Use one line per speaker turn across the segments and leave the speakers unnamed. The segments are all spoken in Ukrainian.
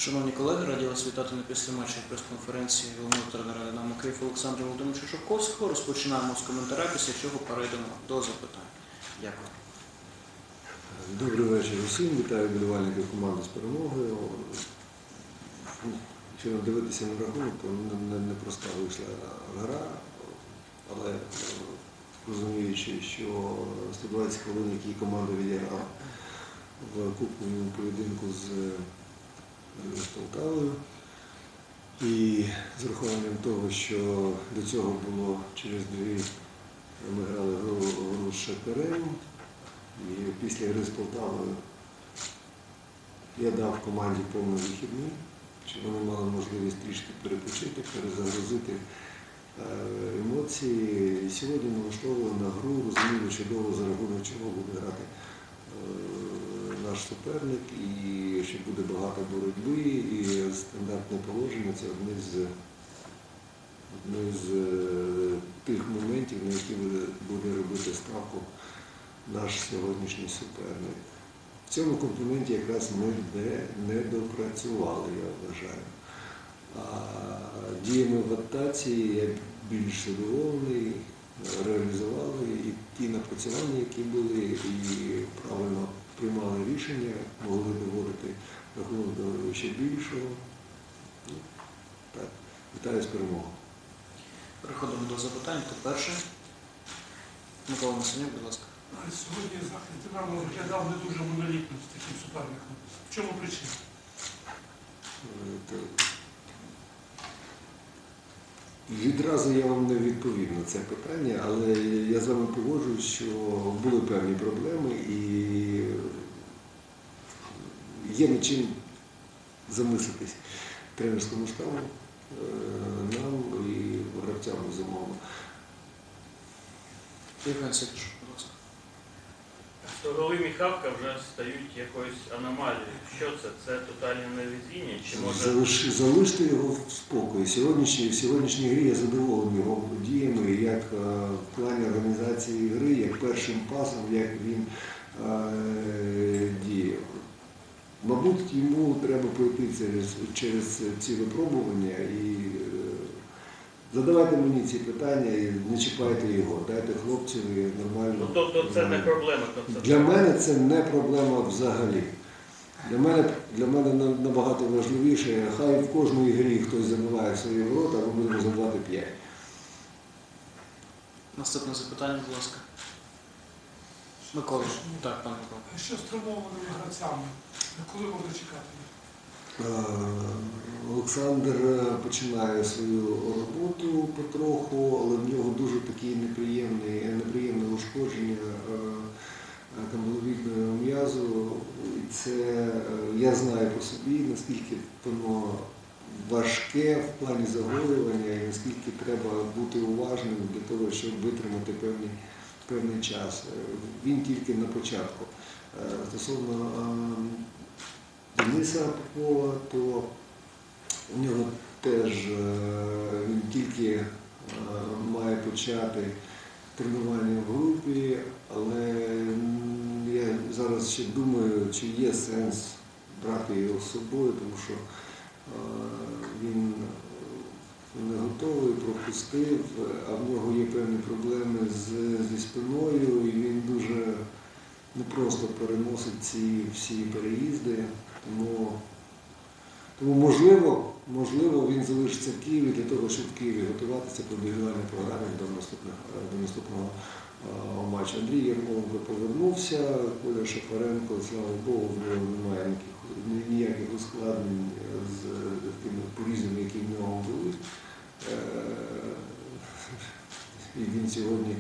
Шановні колеги, раді вас вітати на післяматчевій прес-конференції головного тренера «Динамо Київ» Олександра Володимировича Шовковського. Розпочинаємо з коментаря, після чого перейдемо до запитань. Дякую.
Добрий вечір усім. Вітаю вболівальників команди з перемогою. Якщо дивитися на рахунок, то непроста вийшла гра, але розуміючи, що 120 хвилин, які команда відіграла в кубковому поєдинку з Полтавою, і з урахуванням того, що до цього було через дві, ми грали гру з Шахтарем, і після гри з Полтавою я дав команді повний вихідний, щоб вони мали можливість трішки перепочити, перезагрузити емоції. І сьогодні ми влаштовували на гру, розуміли чудово, за рахунок чого буде грати наш суперник, і що буде багато боротьби, і стандартне положення – це одне з тих моментів, на які буде робити ставку наш сьогоднішній суперник. В цьому компоненті якраз ми не допрацювали, я вважаю. А діями в атаці я більш задоволений, реалізували і ті напрацювання, які були, і правильно приймали рішення, могли доводити рахунок до ще більшого. Так, вітаю з перемогою.
Переходимо до запитань. Хто перший? Микола Масленюк, будь ласка.
Сьогодні захист «Динамо» виглядав не дуже монолітним з таким суперником. В чому причина?
Відразу я вам не відповім на це питання, але я з вами погоджуюсь, що були певні проблеми і є над чим замислитись тренерському штабу, нам і гравцям, безумовно.
Євген Сидорович, будь ласка.
Голи Міхавка вже стають якоюсь аномалією. Що це? Це тотальне невезіння? Чи може...
Залиште його в спокої. В сьогоднішній грі я задоволений його діями, як в плані організації гри, як першим пасом, як він діяв. Мабуть, йому треба пройти через ці випробування і задавайте мені ці питання і не чіпайте його, дайте хлопцеві нормально.
Ну, тобто це не проблема?
Для мене це не проблема взагалі. Для мене набагато важливіше, хай в кожній грі хтось забиває свої ворота, а ми будемо забивати 5.
Наступне запитання, будь ласка. Микола. Так, пане Микола.
Що з травмованими гравцями? Коли можна чекати?
Олександр починає свою роботу потроху, але в нього дуже такі неприємне ушкодження камбаловідного м'язу. Це я знаю по собі, наскільки воно важке в плані загоювання і наскільки треба бути уважним для того, щоб витримати певний час. Він тільки на початку. Стосовно Дениса Попова, то у нього теж він тільки має почати тренування в групі, але я зараз ще думаю, чи є сенс брати його з собою, тому що він не готовий, пропустив, а в нього є певні проблеми зі спиною, і він дуже непросто переносить ці всі переїзди. Тому можливо, він залишиться в Києві для того, щоб в Києві готуватися по індивідуальній програмі до наступного матчу. Андрій Ярмоленко повернувся, Коля Шапаренко, слава Богу, в нього немає ніяких ускладнень з тими порізами, які в нього були. І він сьогодні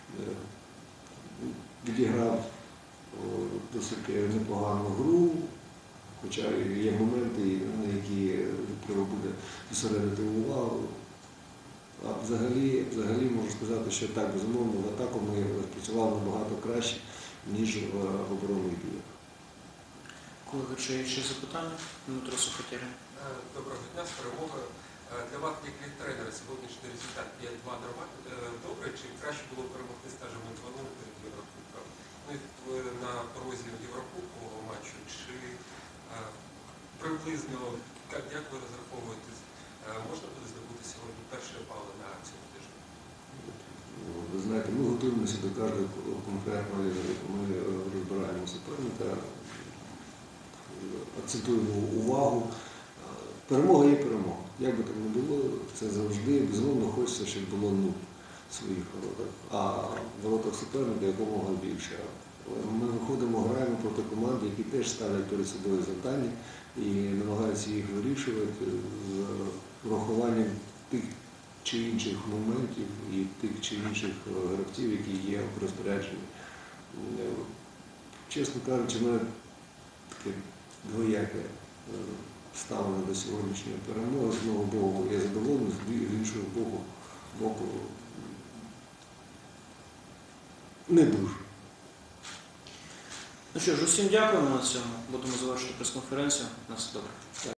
відіграв досить непогану гру, хоча є моменти, на які треба буде зосередити увагу. А взагалі можу сказати, що так, безумовно, в атаку ми працювали набагато краще, ніж в оборонних діях.
Колеги, чи є ще запитання? Дмитро Сухотєрин.
Доброго дня, з перемогою. Для вас, як від тренера, сьогоднішній результат 5-2 добре, чи краще було перемогти, скажімо, 2-0 перед Єврокубком? На порозі Єврокубкового матчу, чи приблизно, як ви розраховуєте, можна буде здобути сьогодні перший бал на цьому тижні?
Ви знаєте, ми готуємося до кожного конкретного ігри. Ми розбираємо суперника, акцентуємо увагу. Перемога є перемога. Як би там не було, це завжди, безумовно, хочеться, щоб було 0 в своїх воротах, а в воротах суперника якомога більше. Ми виходимо, граємо проти команди, які теж ставлять перед собою завдання і намагаються їх вирішувати з врахуванням тих чи інших моментів і тих чи інших гравців, які є в розпорядженні. Чесно кажучи, в мене таке двояке ставлення до сьогоднішньої перемоги. З одного боку я задоволений, з іншого боку не дуже.
Ну що ж, усім дякуємо на цьому. Будемо завершити прес-конференцію. На все добре.